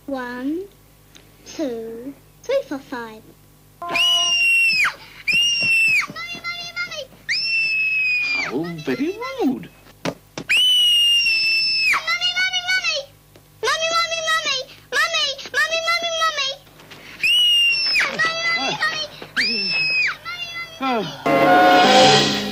1, 2, 3, 4, 5. How very rude. Oh.